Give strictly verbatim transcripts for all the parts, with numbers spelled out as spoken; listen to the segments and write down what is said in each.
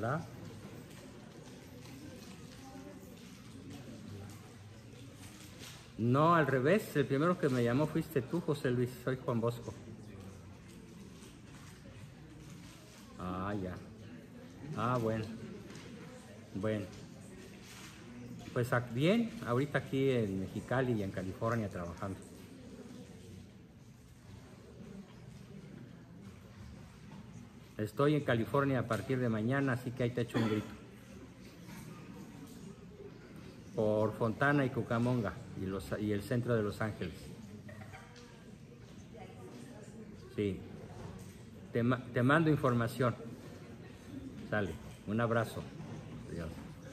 Hola. No, al revés. El primero que me llamó fuiste tú, José Luis. Soy Juan Bosco. Ah, ya. Ah, bueno. Bueno. Pues bien, ahorita aquí en Mexicali y en California trabajando. Estoy en California a partir de mañana, así que ahí te echo un grito. Por Fontana y Cucamonga y, los, y el centro de Los Ángeles. Sí. Te, te mando información. Sale. Un abrazo. Adiós.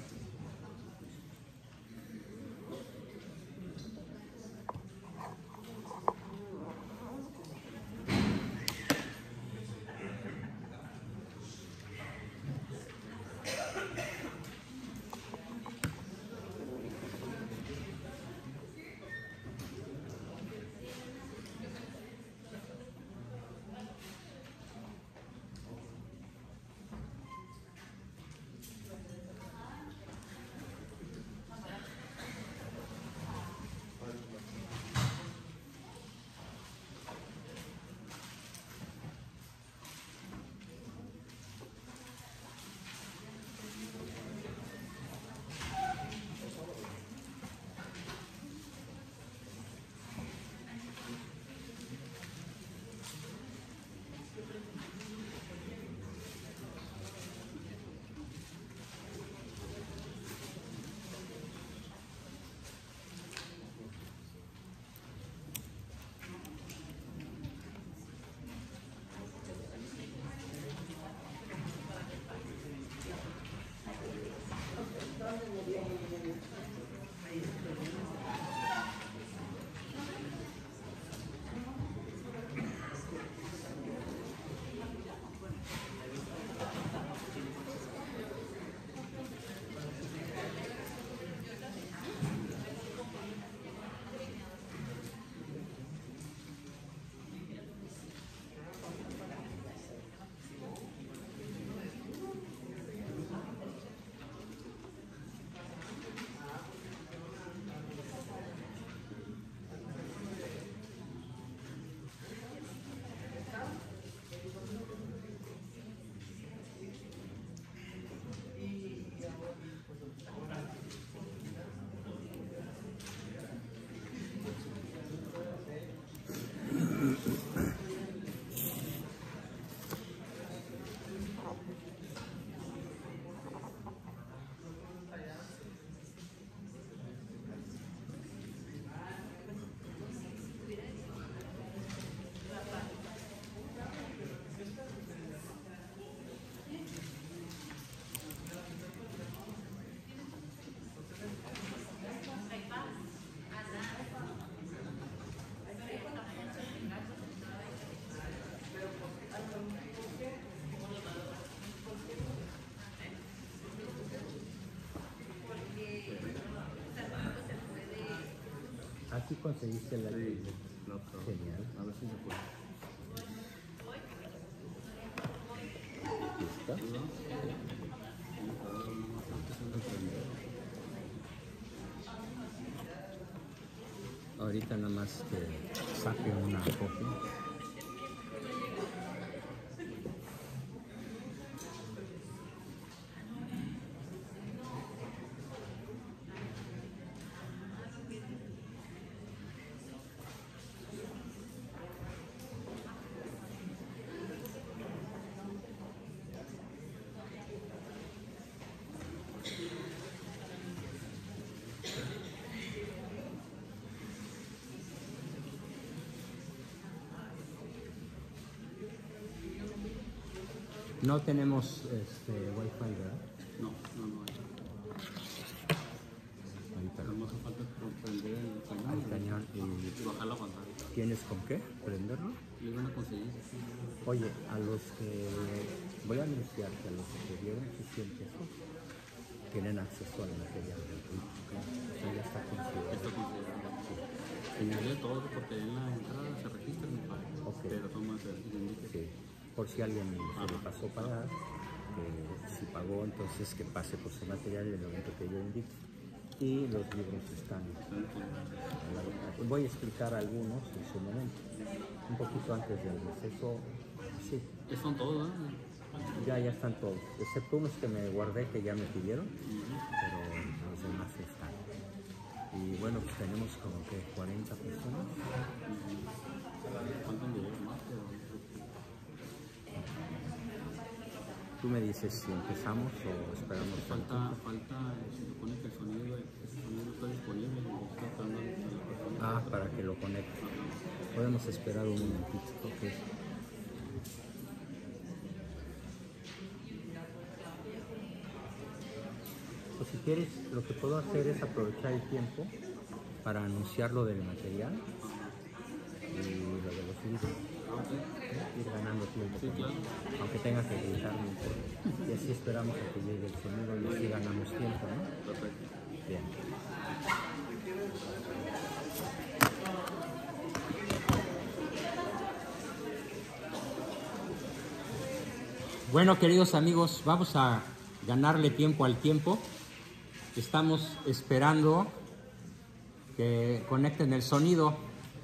Así conseguiste la ley. Sí, no, no. Genial. A ver si se puede. ¿Listo? ¿No? Ahorita nada más que saque una copia. No tenemos este wifi, ¿verdad? No, no, no hay. Ahorita Pero no hace falta prender el cañón. el cañón y Y bajar la pantalla. ¿tienes con qué prenderlo? Le iban a conseguir. Oye, a los que voy a anunciar que a los que dieron sus cien pesos tienen acceso al material del vehículo. O sea, ya está considerado. Esto considerado. Señalé todo porque en la entrada se registra mi padre. Ok. Pero toma el indique. Sí. Por si alguien se le pasó pagar, que si pagó, entonces que pase por su material en el momento que yo indique. Y los libros están. Voy a explicar algunos en su momento, un poquito antes del receso. Sí. Son todos, ¿no? Ya, ya están todos, excepto unos que me guardé que ya me pidieron, pero los demás están. Y bueno, pues tenemos como que cuarenta personas. ¿Cuántos videos más? Tú me dices si empezamos o esperamos. Falta, falta, se supone que el sonido, el sonido está disponible. Está tratando de la persona. Ah, para que lo conecte. Podemos esperar un momentito. Okay. Pues si quieres, lo que puedo hacer es aprovechar el tiempo para anunciar lo del material y lo de los libros. Ir ganando tiempo, Sí, claro. aunque tenga que gritar, no importa. Y así esperamos a que llegue el sonido y así ganamos tiempo, ¿no? Perfecto. Bien. Bueno, queridos amigos, vamos a ganarle tiempo al tiempo. Estamos esperando que conecten el sonido.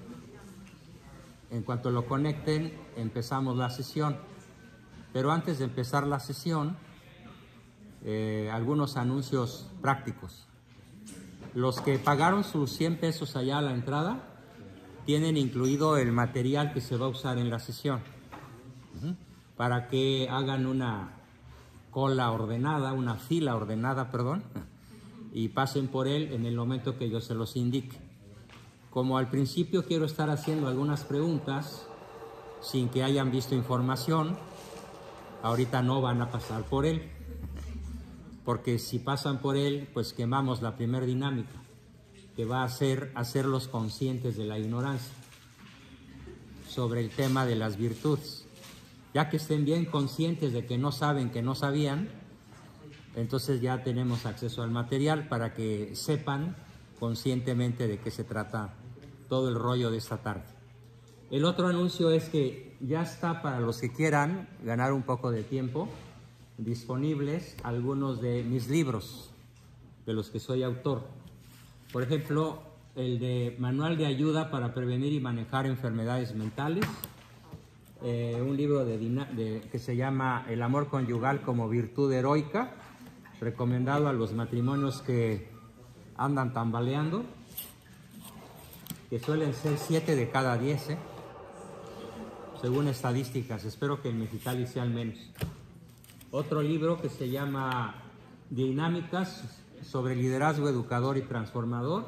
En cuanto lo conecten, empezamos la sesión. Pero antes de empezar la sesión, eh, algunos anuncios prácticos. Los que pagaron sus cien pesos allá a la entrada, tienen incluido el material que se va a usar en la sesión. Uh-huh. Para que hagan una cola ordenada, una fila ordenada, perdón, y pasen por él en el momento que yo se los indique. Como al principio quiero estar haciendo algunas preguntas sin que hayan visto información, ahorita no van a pasar por él, porque si pasan por él, pues quemamos la primera dinámica, que va a ser hacerlos conscientes de la ignorancia sobre el tema de las virtudes. Ya que estén bien conscientes de que no saben, que no sabían, entonces ya tenemos acceso al material para que sepan conscientemente de qué se trata todo el rollo de esta tarde. El otro anuncio es que ya está, para los que quieran ganar un poco de tiempo, disponibles algunos de mis libros, de los que soy autor. Por ejemplo, el de Manual de Ayuda para Prevenir y Manejar Enfermedades Mentales, eh, un libro de, de, que se llama El amor conyugal como virtud heroica, recomendado a los matrimonios que andan tambaleando, que suelen ser siete de cada diez, ¿eh? Según estadísticas. Espero que en Mexicali sean menos. Otro libro que se llama Dinámicas sobre liderazgo educador y transformador.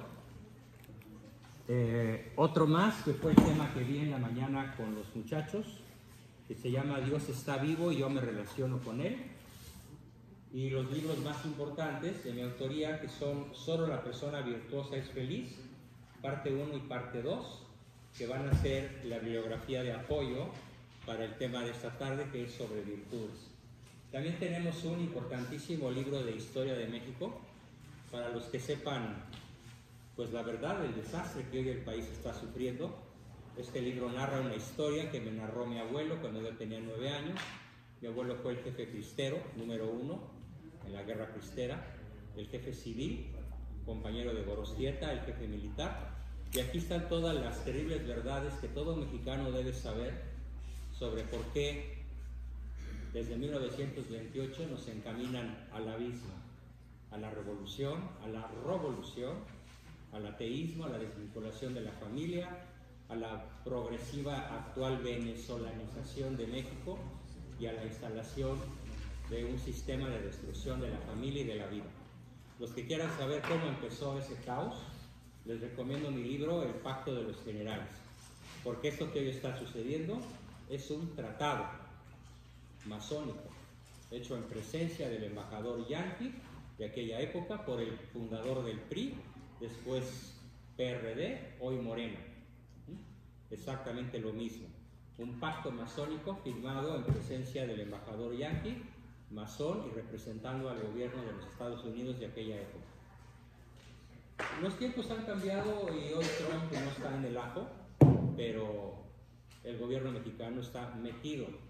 Eh, otro más, que fue el tema que vi en la mañana con los muchachos, que se llama Dios está vivo y yo me relaciono con él. Y los libros más importantes de mi autoría, que son Solo la persona virtuosa es feliz, parte uno y parte dos, que van a ser la bibliografía de apoyo para el tema de esta tarde, que es sobre virtudes. También tenemos un importantísimo libro de historia de México, para los que sepan pues la verdad del desastre que hoy el país está sufriendo. Este libro narra una historia que me narró mi abuelo cuando yo tenía nueve años. Mi abuelo fue el jefe cristero, número uno, en la guerra cristera, el jefe civil, compañero de Gorostieta, el jefe militar. Y aquí están todas las terribles verdades que todo mexicano debe saber sobre por qué desde mil novecientos veintiocho nos encaminan al abismo, a la revolución, a la revolución, al ateísmo, a la desvinculación de la familia, a la progresiva actual venezolanización de México y a la instalación de un sistema de destrucción de la familia y de la vida. Los que quieran saber cómo empezó ese caos, les recomiendo mi libro El Pacto de los Generales, porque esto que hoy está sucediendo es un tratado masónico hecho en presencia del embajador yanqui de aquella época por el fundador del P R I, después P R D, hoy Morena. Exactamente lo mismo, un pacto masónico firmado en presencia del embajador yanqui, masón y representando al gobierno de los Estados Unidos de aquella época. Los tiempos han cambiado y hoy Trump no está en el ajo, pero el gobierno mexicano está metido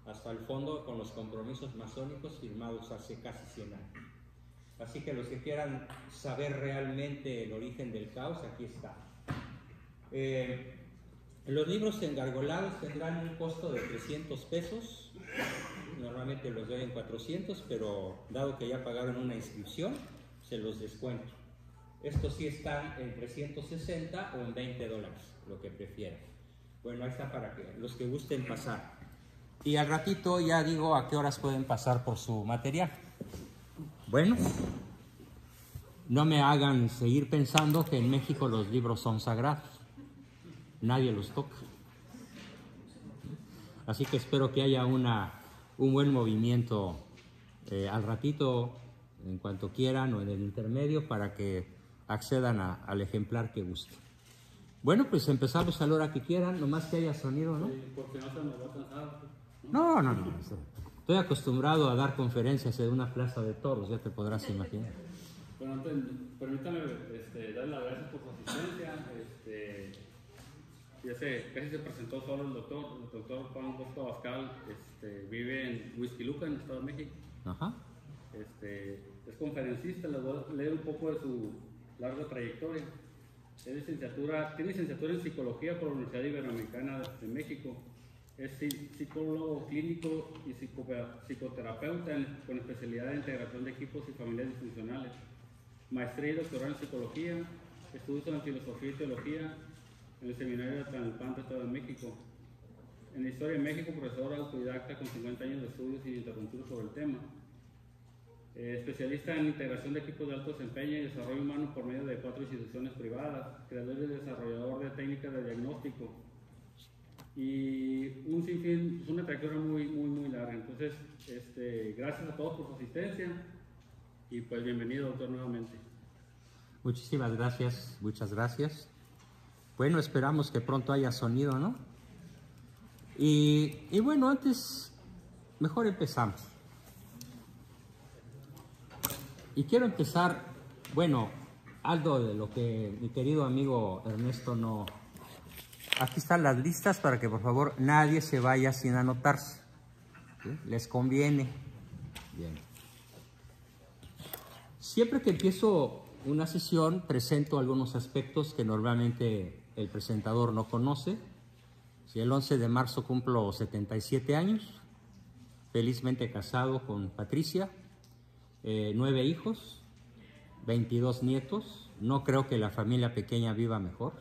hasta el fondo con los compromisos masónicos firmados hace casi cien años. Así que los que quieran saber realmente el origen del caos, aquí está. Eh, los libros engargolados tendrán un costo de trescientos pesos. Normalmente los doy en cuatrocientos, pero dado que ya pagaron una inscripción, se los descuento. Estos sí están en trescientos sesenta o en veinte dólares, lo que prefieran. Bueno, ahí está para que los que gusten pasar. Y al ratito ya digo a qué horas pueden pasar por su material. Bueno, no me hagan seguir pensando que en México los libros son sagrados. Nadie los toca. Así que espero que haya una, un buen movimiento eh, al ratito, en cuanto quieran, o en el intermedio, para que accedan a, al ejemplar que guste. Bueno, pues empezamos a la hora que quieran, nomás que haya sonido, ¿no? Sí, porque no se nos va a cansar. No, no, no. Estoy acostumbrado a dar conferencias en una plaza de toros, ya te podrás imaginar. Bueno, entonces, permítame este, dar las gracias por su asistencia. Este, ya sé, casi se presentó solo el doctor, el doctor Juan Bosco Abascal, este, vive en Huixquilucan, en el Estado de México. Ajá. Este, es conferencista, les voy a leer un poco de su larga trayectoria. Es licenciatura, tiene licenciatura en Psicología por la Universidad Iberoamericana de México. Es psicólogo clínico y psicoterapeuta con especialidad en integración de equipos y familias disfuncionales. Maestría y doctorado en Psicología, estudios en Filosofía y Teología en el Seminario de Tlalnepantla, Estado de México. En Historia de México, profesor autodidacta con cincuenta años de estudios y interrumpidos sobre el tema. Eh, especialista en integración de equipos de alto desempeño y desarrollo humano por medio de cuatro instituciones privadas, creador y desarrollador de técnicas de diagnóstico y un sinfín, una trayectoria muy, muy, muy larga. Entonces, este, gracias a todos por su asistencia y pues bienvenido, doctor, nuevamente. Muchísimas gracias, muchas gracias. Bueno, esperamos que pronto haya sonido, ¿no? Y, y bueno, antes, mejor empezamos. Y quiero empezar, bueno, algo de lo que mi querido amigo Ernesto no... Aquí están las listas para que por favor nadie se vaya sin anotarse. ¿Sí? ¿Les conviene? Bien. Siempre que empiezo una sesión presento algunos aspectos que normalmente el presentador no conoce. Si el once de marzo cumplo setenta y siete años, felizmente casado con Patricia. Eh, nueve hijos, veintidós nietos. No creo que la familia pequeña viva mejor,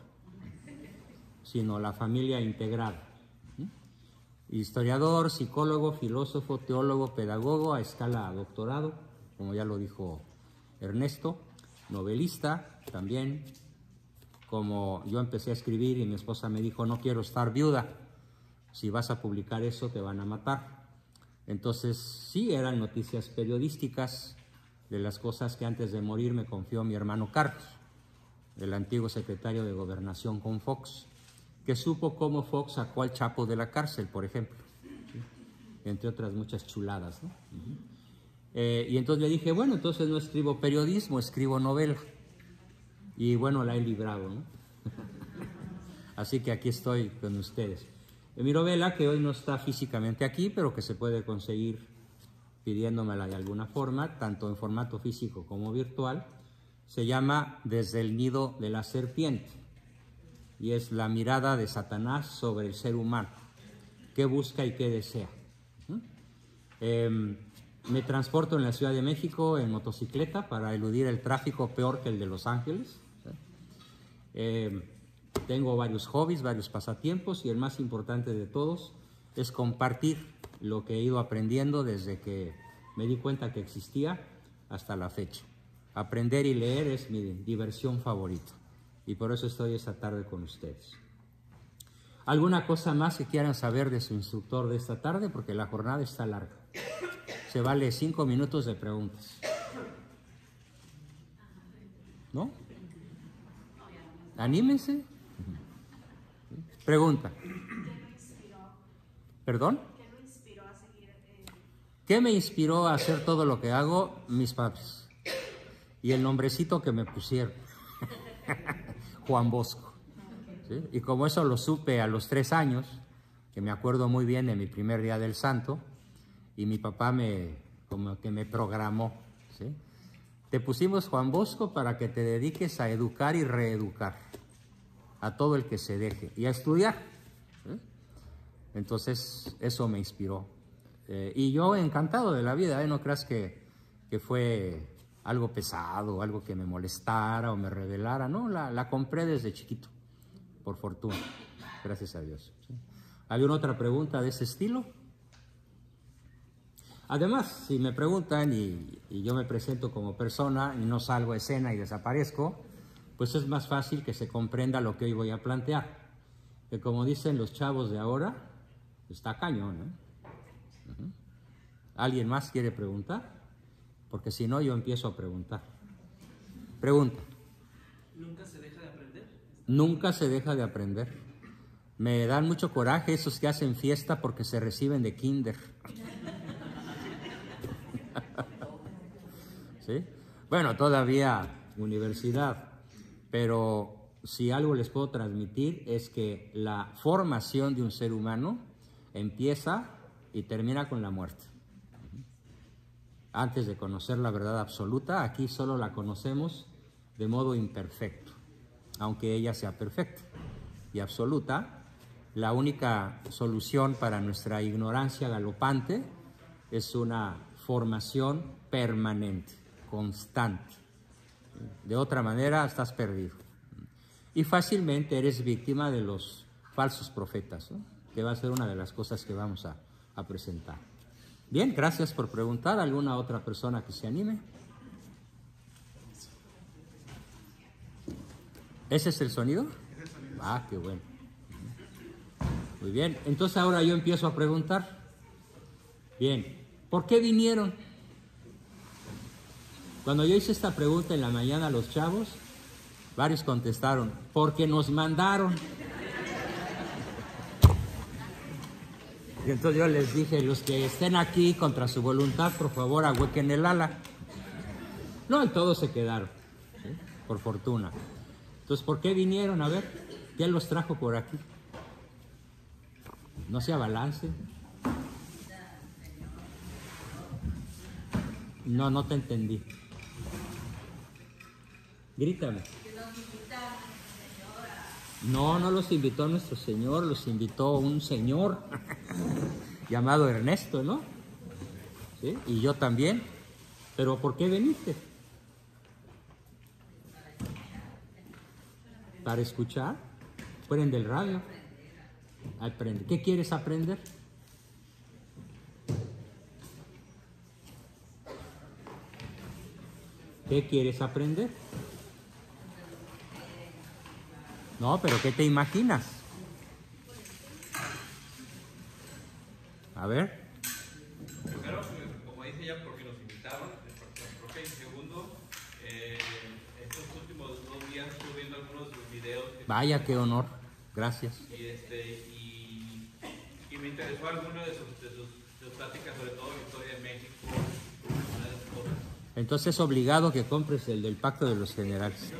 sino la familia integrada. ¿Mm? Historiador, psicólogo, filósofo, teólogo, pedagogo a escala doctorado, como ya lo dijo Ernesto, novelista también. Como yo empecé a escribir y mi esposa me dijo, no quiero estar viuda, si vas a publicar eso te van a matar. Entonces, sí, eran noticias periodísticas de las cosas que antes de morir me confió mi hermano Carlos, el antiguo secretario de Gobernación con Fox, que supo cómo Fox sacó al Chapo de la cárcel, por ejemplo, ¿sí? Entre otras muchas chuladas, ¿no? Uh-huh. eh, y entonces le dije, bueno, entonces no escribo periodismo, escribo novela. Y bueno, la he librado, ¿no? Así que aquí estoy con ustedes. Mi novela, que hoy no está físicamente aquí, pero que se puede conseguir pidiéndomela de alguna forma, tanto en formato físico como virtual, se llama Desde el nido de la serpiente, y es la mirada de Satanás sobre el ser humano, qué busca y qué desea. ¿Mm? Eh, me transporto en la Ciudad de México en motocicleta para eludir el tráfico peor que el de Los Ángeles. ¿Sí? Eh, Tengo varios hobbies, varios pasatiempos, y el más importante de todos es compartir lo que he ido aprendiendo desde que me di cuenta que existía hasta la fecha. Aprender y leer es mi diversión favorita, y por eso estoy esta tarde con ustedes. ¿Alguna cosa más que quieran saber de su instructor de esta tarde? Porque la jornada está larga. Se vale cinco minutos de preguntas. ¿No? Anímense. Pregunta. ¿Qué me inspiró? ¿Perdón? ¿Qué me inspiró a seguir? Eh... ¿Qué me inspiró a hacer todo lo que hago? Mis padres. Y el nombrecito que me pusieron. Juan Bosco. ¿Sí? Y como eso lo supe a los tres años, que me acuerdo muy bien de mi primer día del santo, y mi papá me, como que me programó, ¿sí? Te pusimos, Juan Bosco, para que te dediques a educar y reeducar a todo el que se deje y a estudiar, ¿sí? Entonces eso me inspiró. Eh, y yo encantado de la vida, ¿eh? No creas que, que fue algo pesado, algo que me molestara o me revelara, no, la, la compré desde chiquito, por fortuna, gracias a Dios, ¿sí? ¿Alguna otra pregunta de ese estilo? Además, si me preguntan y, y yo me presento como persona y no salgo a escena y desaparezco, pues es más fácil que se comprenda lo que hoy voy a plantear. Que como dicen los chavos de ahora, está cañón, ¿eh? Uh-huh. ¿Alguien más quiere preguntar? Porque si no, yo empiezo a preguntar. Pregunta. ¿Nunca se deja de aprender? Nunca se deja de aprender. Me dan mucho coraje esos que hacen fiesta porque se reciben de kinder. ¿Sí? Bueno, todavía universidad, pero si algo les puedo transmitir es que la formación de un ser humano empieza y termina con la muerte. Antes de conocer la verdad absoluta, aquí solo la conocemos de modo imperfecto, aunque ella sea perfecta y absoluta. La única solución para nuestra ignorancia galopante es una formación permanente, constante. De otra manera estás perdido. Y fácilmente eres víctima de los falsos profetas, ¿no? Que va a ser una de las cosas que vamos a, a presentar. Bien, gracias por preguntar. ¿Alguna otra persona que se anime? ¿Ese es el sonido? Ah, qué bueno. Muy bien, entonces ahora yo empiezo a preguntar. Bien, ¿por qué vinieron? Cuando yo hice esta pregunta en la mañana a los chavos, varios contestaron, porque nos mandaron. Y entonces yo les dije, los que estén aquí contra su voluntad, por favor, ahuequen el ala. No, y todos se quedaron, ¿sí? Por fortuna. Entonces, ¿por qué vinieron? A ver, ¿quién los trajo por aquí? No se abalance. No, no te entendí. Grítame. No, no los invitó nuestro Señor, los invitó un señor llamado Ernesto, ¿no? ¿Sí? Y yo también. ¿Pero por qué veniste? ¿Para escuchar? Prende el radio. Aprende. ¿Qué quieres aprender? ¿Qué quieres aprender? No, pero ¿qué te imaginas? A ver. Primero, como dice ella, porque nos invitaron, profe, y segundo, eh, estos últimos dos días estuve viendo algunos videos. Que Vaya, qué honor. Gracias. Y, este, y, y me interesó alguno de sus, de, sus, de sus pláticas, sobre todo la historia de México, una de sus cosas. Entonces es obligado que compres el del Pacto de los Generales.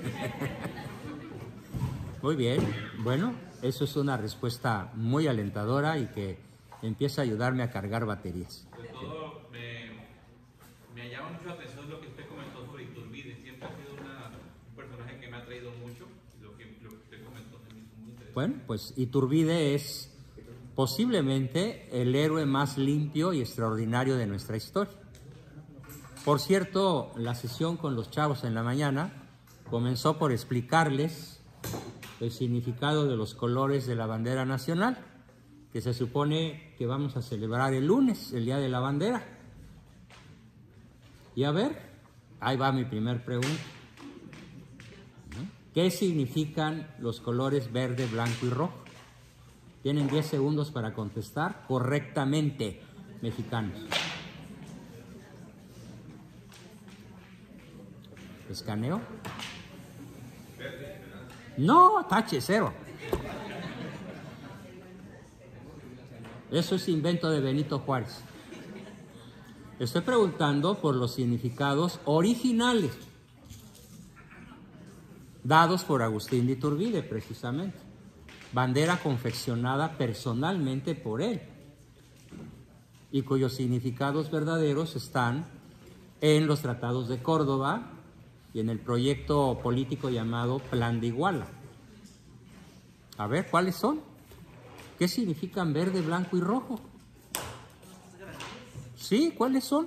Muy bien. Bueno, eso es una respuesta muy alentadora y que empieza a ayudarme a cargar baterías. Sobre todo me, me llama mucho la atención lo que usted comentó sobre Iturbide. Siempre ha sido una, un personaje que me ha traído mucho. Lo que, lo que usted comentó también es muy interesante. Bueno, pues Iturbide es posiblemente el héroe más limpio y extraordinario de nuestra historia. Por cierto, la sesión con los chavos en la mañana comenzó por explicarles el significado de los colores de la bandera nacional, que se supone que vamos a celebrar el lunes, el Día de la Bandera. Y a ver, ahí va mi primer pregunta. ¿Qué significan los colores verde, blanco y rojo? Tienen diez segundos para contestar correctamente, mexicanos. ¿Escaneo? No, tache, cero. Eso es invento de Benito Juárez. Estoy preguntando por los significados originales dados por Agustín de Iturbide, precisamente. bandera confeccionada personalmente por él y cuyos significados verdaderos están en los tratados de Córdoba y en el proyecto político llamado Plan de Iguala. A ver, ¿cuáles son? ¿Qué significan verde, blanco y rojo? ¿Sí? ¿Cuáles son?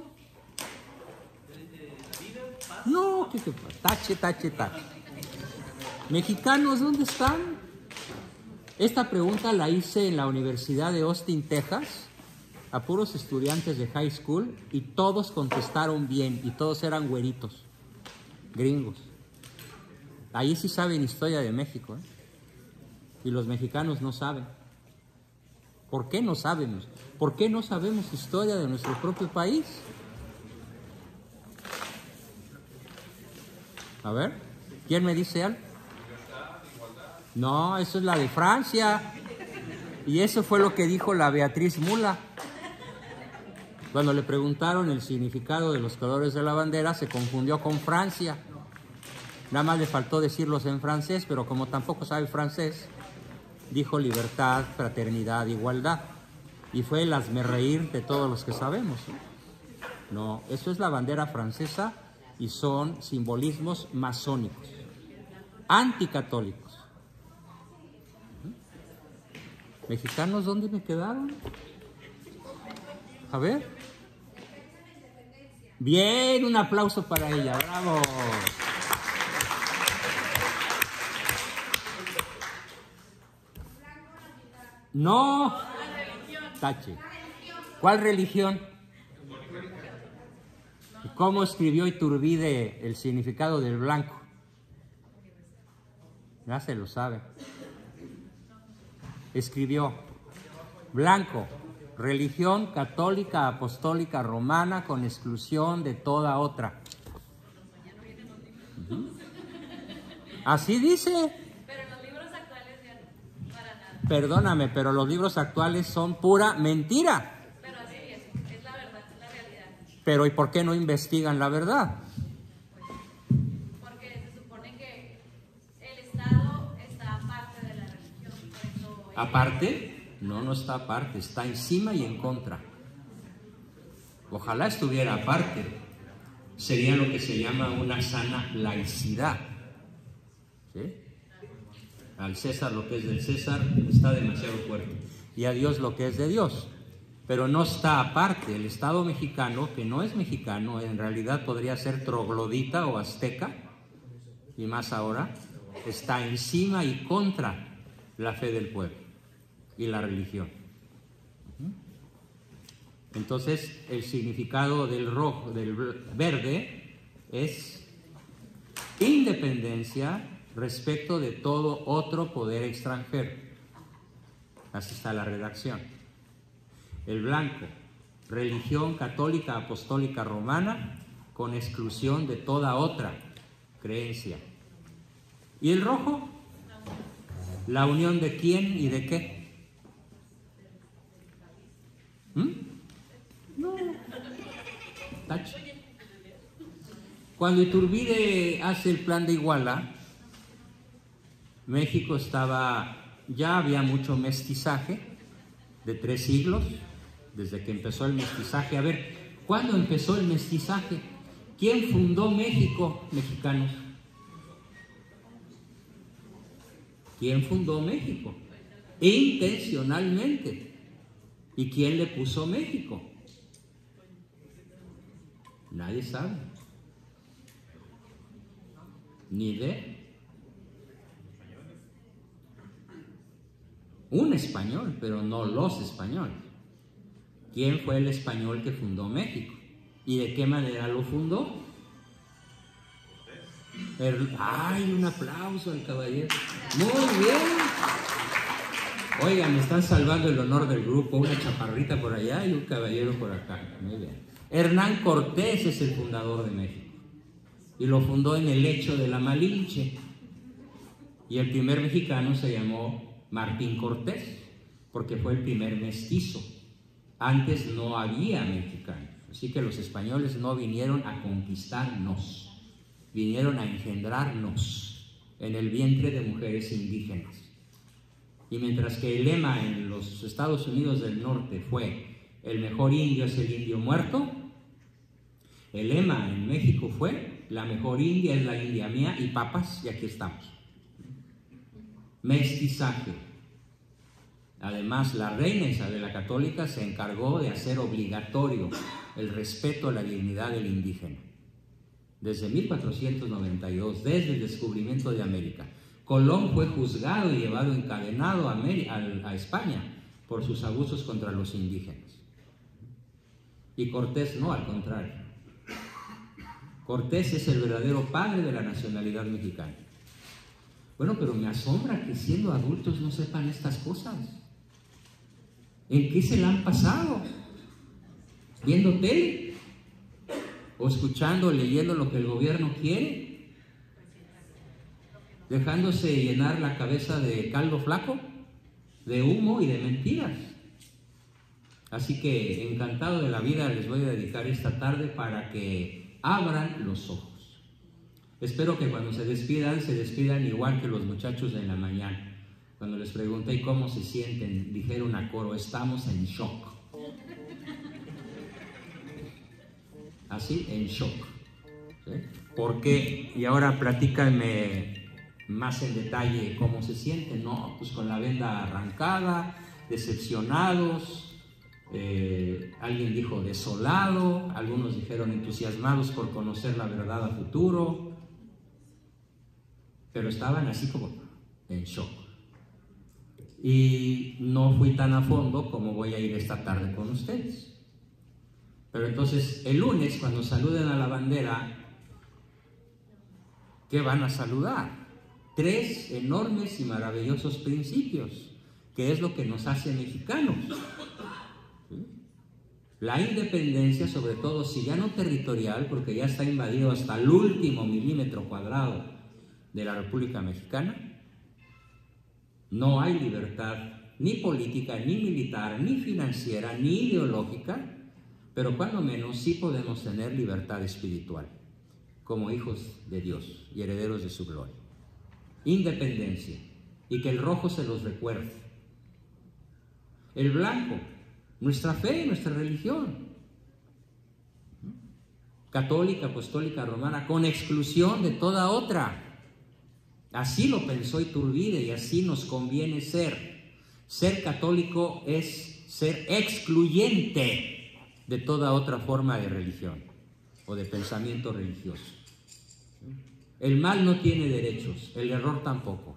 No, ¿qué, qué? Tache, tache, tache. ¿Mexicanos dónde están? Esta pregunta la hice en la Universidad de Austin, Texas, a puros estudiantes de high school, y todos contestaron bien, y todos eran güeritos, gringos. Ahí sí saben historia de México, ¿eh? Y los mexicanos no saben. ¿Por qué no sabemos? ¿Por qué no sabemos historia de nuestro propio país? A ver, ¿quién me dice algo? No, eso es la de Francia. Y eso fue lo que dijo la Beatriz Mula. Cuando le preguntaron el significado de los colores de la bandera, se confundió con Francia. Nada más le faltó decirlos en francés, pero como tampoco sabe francés, dijo libertad, fraternidad, igualdad. Y fue el hazmerreír de todos los que sabemos. No, eso es la bandera francesa y son simbolismos masónicos, anticatólicos. ¿Mexicanos dónde me quedaron? A ver. Bien, un aplauso para ella, bravo. No, tache. ¿Cuál religión? ¿Cómo escribió Iturbide el significado del blanco? Ya se lo sabe. Escribió: blanco, religión católica apostólica romana con exclusión de toda otra. Uh-huh. Así dice. Pero los libros actuales ya no, para nada. Perdóname, pero los libros actuales son pura mentira. Pero así es, es la verdad, es la realidad. Pero ¿y por qué no investigan la verdad? Pues, porque se supone que el Estado está aparte de la religión. Por eso ¿Aparte? No, no está aparte, está encima y en contra. Ojalá estuviera aparte. Sería lo que se llama una sana laicidad. ¿Sí? Al César lo que es del César está demasiado fuerte. Y a Dios lo que es de Dios. Pero no está aparte. El Estado mexicano, que no es mexicano, en realidad podría ser troglodita o azteca, y más ahora, está encima y contra la fe del pueblo y la religión. Entonces, el significado del rojo, del verde, es independencia respecto de todo otro poder extranjero. Así está la redacción. El blanco, religión católica apostólica romana con exclusión de toda otra creencia. ¿Y el rojo? ¿La unión de quién y de qué? ¿Mm? No. Tacho. Cuando Iturbide hace el Plan de Iguala, México estaba, ya había mucho mestizaje de tres siglos, desde que empezó el mestizaje. A ver, ¿cuándo empezó el mestizaje? ¿Quién fundó México, mexicanos? ¿Quién fundó México? Intencionalmente. ¿Y quién le puso México? Nadie sabe. Ni idea. Un español, pero no los españoles. ¿Quién fue el español que fundó México? ¿Y de qué manera lo fundó? El... ¡Ay, un aplauso al caballero! ¡Muy bien! Oigan, me están salvando el honor del grupo, una chaparrita por allá y un caballero por acá. Muy bien. Hernán Cortés es el fundador de México y lo fundó en el lecho de la Malinche, y el primer mexicano se llamó Martín Cortés porque fue el primer mestizo. Antes no había mexicanos, así que los españoles no vinieron a conquistarnos, vinieron a engendrarnos en el vientre de mujeres indígenas. Y mientras que el lema en los Estados Unidos del Norte fue el mejor indio es el indio muerto, el lema en México fue la mejor india es la india mía y papas, y aquí estamos. Mestizaje. Además, la reina Isabel la Católica se encargó de hacer obligatorio el respeto a la dignidad del indígena. Desde mil cuatrocientos noventa y dos, desde el descubrimiento de América, Colón fue juzgado y llevado encadenado a, a, a España por sus abusos contra los indígenas. Y Cortés no, al contrario. Cortés es el verdadero padre de la nacionalidad mexicana. Bueno, pero me asombra que siendo adultos no sepan estas cosas. ¿En qué se la han pasado? ¿Viendo tele? ¿O escuchando, leyendo lo que el gobierno quiere? ¿Dejándose llenar la cabeza de caldo flaco? ¿De humo y de mentiras? Así que, encantado de la vida, les voy a dedicar esta tarde para que abran los ojos. Espero que cuando se despidan, se despidan igual que los muchachos de la mañana. Cuando les pregunté cómo se sienten, dijeron a coro, estamos en shock. Así, en shock. ¿Sí? ¿Por qué? Y ahora platícanme más en detalle cómo se sienten. No, pues con la venda arrancada, decepcionados, eh, alguien dijo desolado, algunos dijeron entusiasmados por conocer la verdad a futuro, pero estaban así como en shock. Y no fui tan a fondo como voy a ir esta tarde con ustedes. Pero entonces, el lunes, cuando saluden a la bandera, ¿qué van a saludar? Tres enormes y maravillosos principios, que es lo que nos hace mexicanos. ¿Sí? La independencia, sobre todo si ya no territorial, porque ya está invadido hasta el último milímetro cuadrado de la República Mexicana. No hay libertad ni política, ni militar, ni financiera, ni ideológica, pero cuando menos sí podemos tener libertad espiritual, como hijos de Dios y herederos de su gloria. Independencia, y que el rojo se los recuerde. El blanco, nuestra fe, nuestra religión, católica, apostólica, romana, con exclusión de toda otra. Así lo pensó Iturbide y así nos conviene ser. Ser católico es ser excluyente de toda otra forma de religión o de pensamiento religioso. El mal no tiene derechos, el error tampoco.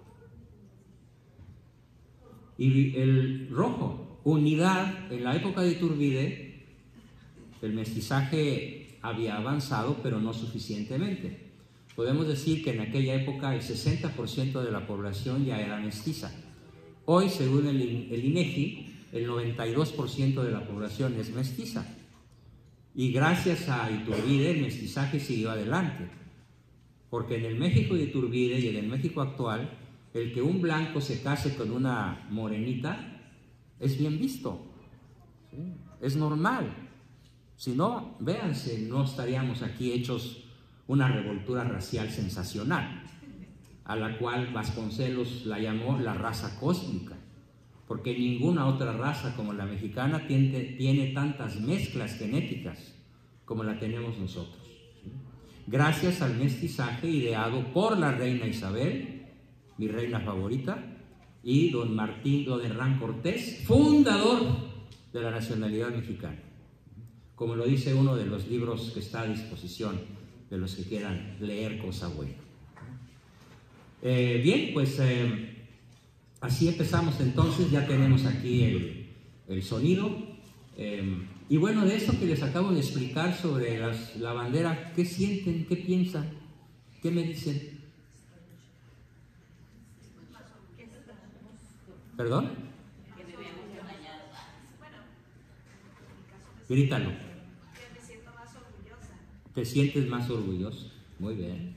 Y el rojo, unidad, en la época de Iturbide, el mestizaje había avanzado, pero no suficientemente. Podemos decir que en aquella época el sesenta por ciento de la población ya era mestiza. Hoy, según el, el INEGI, el noventa y dos por ciento de la población es mestiza. Y gracias a Iturbide el mestizaje siguió adelante. Porque en el México de Iturbide y en el México actual, el que un blanco se case con una morenita es bien visto. ¿Sí? Es normal. Si no, véanse, no estaríamos aquí hechos una revoltura racial sensacional, a la cual Vasconcelos la llamó la raza cósmica, porque ninguna otra raza como la mexicana tiene, tiene tantas mezclas genéticas como la tenemos nosotros. Gracias al mestizaje ideado por la reina Isabel, mi reina favorita, y don Martín don Hernán Cortés, fundador de la nacionalidad mexicana, como lo dice uno de los libros que está a disposición de los que quieran leer cosa buena. Eh, bien, pues eh, así empezamos entonces, ya tenemos aquí el, el sonido. Eh, y bueno, de eso que les acabo de explicar sobre las, la bandera, ¿qué sienten? ¿Qué piensan? ¿Qué me dicen? ¿Perdón? Grítalo. Me siento más orgullosa. ¿Te sientes más orgulloso? Muy bien.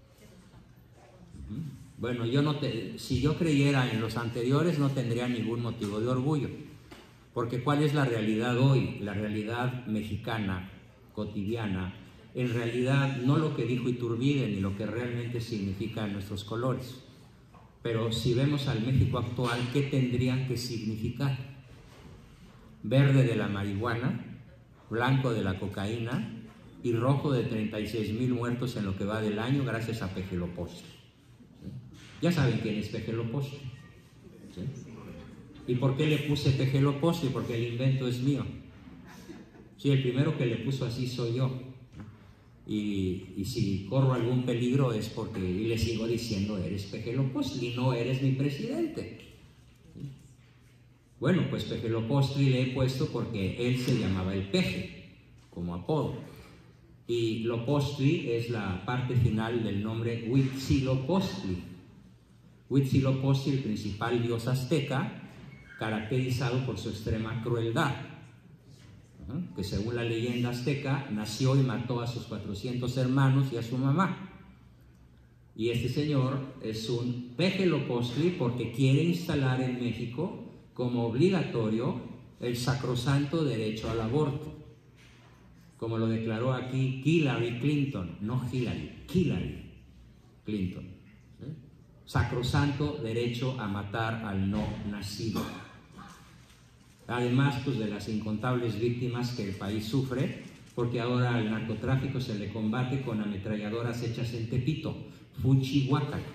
Bueno, yo no te, si yo creyera en los anteriores no tendría ningún motivo de orgullo, porque ¿cuál es la realidad hoy? La realidad mexicana, cotidiana, en realidad no lo que dijo Iturbide ni lo que realmente significan nuestros colores. Pero si vemos al México actual, ¿qué tendrían que significar? Verde de la marihuana, blanco de la cocaína y rojo de treinta y seis mil muertos en lo que va del año gracias a Pejelopostli. ¿Sí? Ya saben quién es Pejelopostli. ¿Sí? ¿Y por qué le puse Pejelopostli? Porque el invento es mío. Sí, el primero que le puso así soy yo. Y, y si corro algún peligro es porque, y le sigo diciendo, eres Pejelopostli, no eres mi presidente. ¿Sí? Bueno, pues Pejelopostli le he puesto porque él se llamaba el Peje, como apodo. Y Lopostli es la parte final del nombre Huitzilopochtli. Huitzilopochtli, el principal dios azteca, caracterizado por su extrema crueldad, ¿no? Que según la leyenda azteca nació y mató a sus cuatrocientos hermanos y a su mamá. Y este señor es un Pejelopostli porque quiere instalar en México como obligatorio el sacrosanto derecho al aborto, como lo declaró aquí Hillary Clinton, no Hillary, Hillary Clinton. ¿Sí? Sacrosanto derecho a matar al no nacido. Además, pues, de las incontables víctimas que el país sufre, porque ahora al narcotráfico se le combate con ametralladoras hechas en Tepito, Fuchihuacán.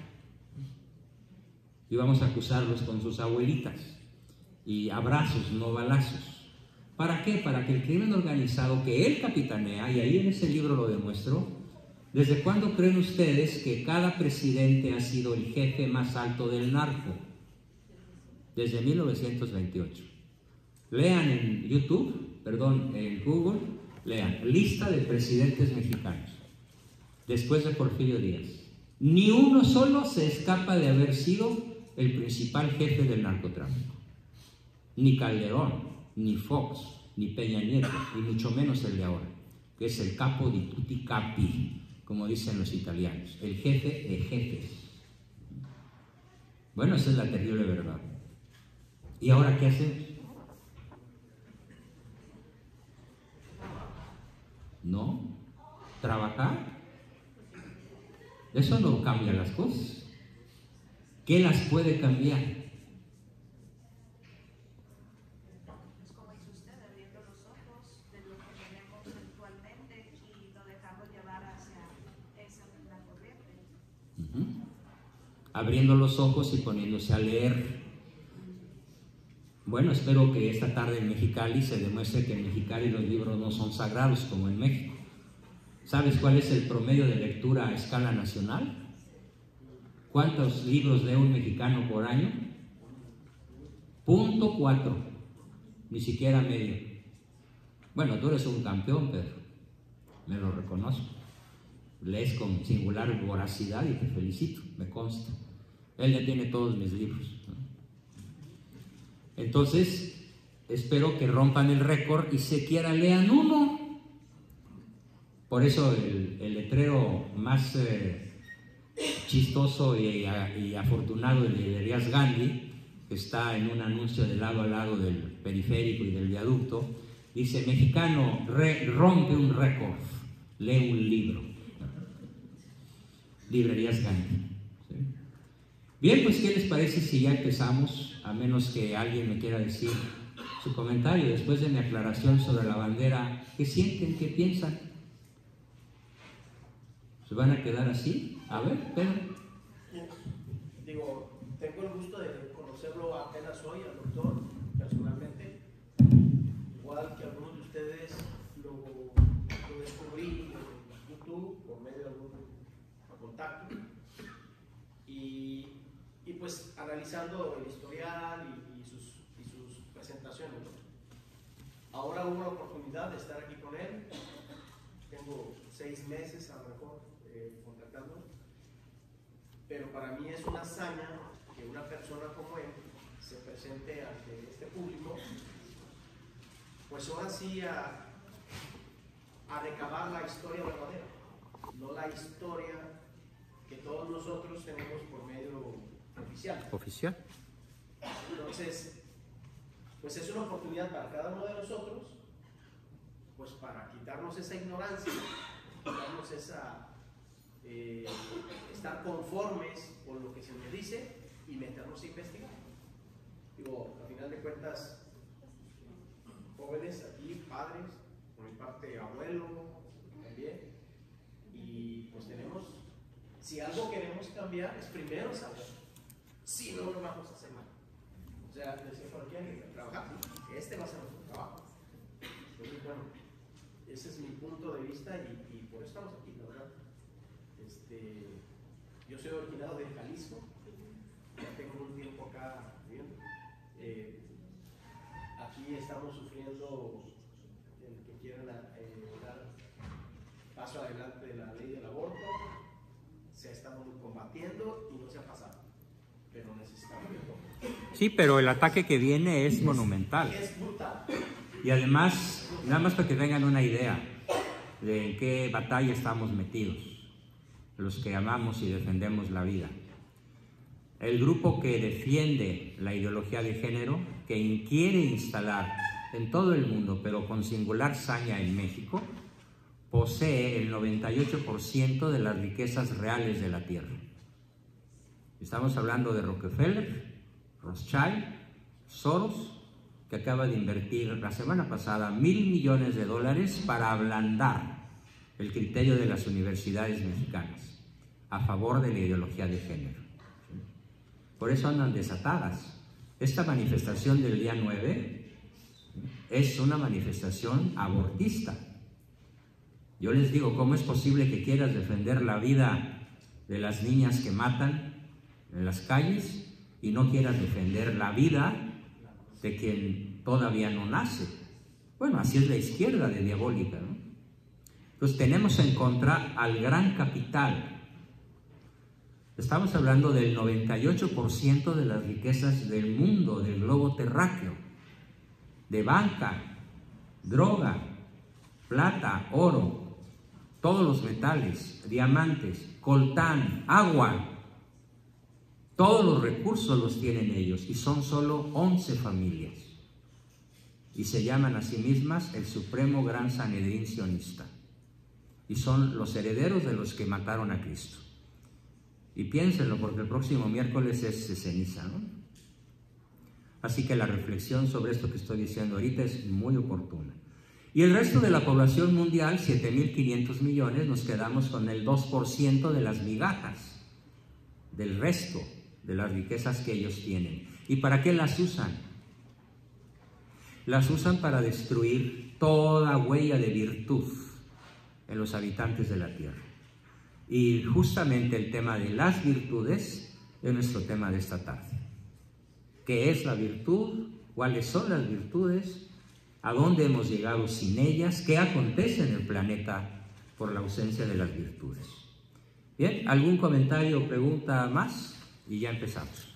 Y vamos a acusarlos con sus abuelitas. Y abrazos, no balazos. ¿Para qué? Para que el crimen organizado que él capitanea, y ahí en ese libro lo demuestro, ¿desde cuándo creen ustedes que cada presidente ha sido el jefe más alto del narco? Desde mil novecientos veintiocho. Lean en YouTube, perdón, en Google, lean, lista de presidentes mexicanos, después de Porfirio Díaz. Ni uno solo se escapa de haber sido el principal jefe del narcotráfico. Ni Calderón, ni Fox, ni Peña Nieto, y mucho menos el de ahora, que es el capo di tutti capi, como dicen los italianos, el jefe de jefes. Bueno, esa es la terrible verdad. ¿Y ahora qué hacemos? ¿No? ¿Trabajar? Eso no cambia las cosas. ¿Qué las puede cambiar? Es como dice usted, abriendo los ojos de lo que tenemos actualmente y lo dejamos llevar hacia esa misma corriente. Uh-huh. Abriendo los ojos y poniéndose a leer. Bueno, espero que esta tarde en Mexicali se demuestre que en Mexicali los libros no son sagrados como en México. ¿Sabes cuál es el promedio de lectura a escala nacional? ¿Cuántos libros lee un mexicano por año? Punto cuatro, ni siquiera medio. Bueno, tú eres un campeón, Pedro, me lo reconozco. Lees con singular voracidad y te felicito, me consta. Él ya tiene todos mis libros, ¿no? Entonces, espero que rompan el récord y siquiera lean uno. Por eso el, el letrero más eh, chistoso y, y afortunado de librerías Gandhi, que está en un anuncio de lado a lado del periférico y del viaducto, dice: mexicano, re, rompe un récord, lee un libro. Librerías Gandhi. ¿Sí? Bien, pues ¿qué les parece si ya empezamos? A menos que alguien me quiera decir su comentario después de mi aclaración sobre la bandera. ¿Qué sienten? ¿Qué piensan? ¿Se van a quedar así? A ver, Pedro. Digo, tengo el gusto de conocerlo apenas hoy, al doctor, personalmente. Igual que algunos de ustedes lo, lo descubrí en YouTube por medio de algún contacto. Y, y pues analizando el historial y, y, sus, y sus presentaciones. Ahora hubo la oportunidad de estar aquí con él. Tengo seis meses a lo mejor eh, contactándolo. Pero para mí es una hazaña que una persona como él se presente ante este público, pues ahora sí a, a recabar la historia verdadera, no la historia que todos nosotros tenemos por medio oficial. Oficial. Entonces, pues es una oportunidad para cada uno de nosotros, pues para quitarnos esa ignorancia, quitarnos esa... Eh, estar conformes con lo que se nos dice y meternos a investigar. Digo, al final de cuentas, jóvenes aquí, padres, por mi parte abuelo también, y pues tenemos, si algo queremos cambiar es primero saber, si no lo vamos a hacer mal. O sea, decía por aquí alguien, trabajar, este va a ser nuestro trabajo. Entonces, bueno, ese es mi punto de vista y, y por eso estamos aquí, la verdad. Este, yo soy originado de Jalisco, ya tengo un tiempo acá viviendo. Eh, aquí estamos sufriendo el que quieren eh, dar paso adelante de la ley del aborto, se ha estado combatiendo y no se ha pasado, pero necesitamos de todo. Sí, pero el ataque que viene es monumental. Es brutal. Y además, nada más para que tengan una idea de en qué batalla estamos metidos, los que amamos y defendemos la vida. El grupo que defiende la ideología de género, que quiere instalar en todo el mundo, pero con singular saña en México, posee el noventa y ocho por ciento de las riquezas reales de la tierra. Estamos hablando de Rockefeller, Rothschild, Soros, que acaba de invertir la semana pasada mil millones de dólares para ablandar el criterio de las universidades mexicanas a favor de la ideología de género. Por eso andan desatadas. Esta manifestación del día nueve es una manifestación abortista. Yo les digo, ¿cómo es posible que quieras defender la vida de las niñas que matan en las calles y no quieras defender la vida de quien todavía no nace? Bueno, así es la izquierda de diabólica, ¿no? Entonces tenemos en contra al gran capital. Estamos hablando del noventa y ocho por ciento de las riquezas del mundo, del globo terráqueo, de banca, droga, plata, oro, todos los metales, diamantes, coltán, agua. Todos los recursos los tienen ellos y son solo once familias. Y se llaman a sí mismas el Supremo Gran Sanedrín Sionista. Y son los herederos de los que mataron a Cristo. Y piénsenlo, porque el próximo miércoles es ceniza, ¿no? Así que la reflexión sobre esto que estoy diciendo ahorita es muy oportuna. Y el resto de la población mundial, siete mil quinientos millones, nos quedamos con el dos por ciento de las migajas del resto de las riquezas que ellos tienen. ¿Y para qué las usan? Las usan para destruir toda huella de virtud en los habitantes de la tierra. Y justamente el tema de las virtudes es nuestro tema de esta tarde. ¿Qué es la virtud? ¿Cuáles son las virtudes? ¿A dónde hemos llegado sin ellas? ¿Qué acontece en el planeta por la ausencia de las virtudes? Bien, ¿algún comentario o pregunta más? Y ya empezamos.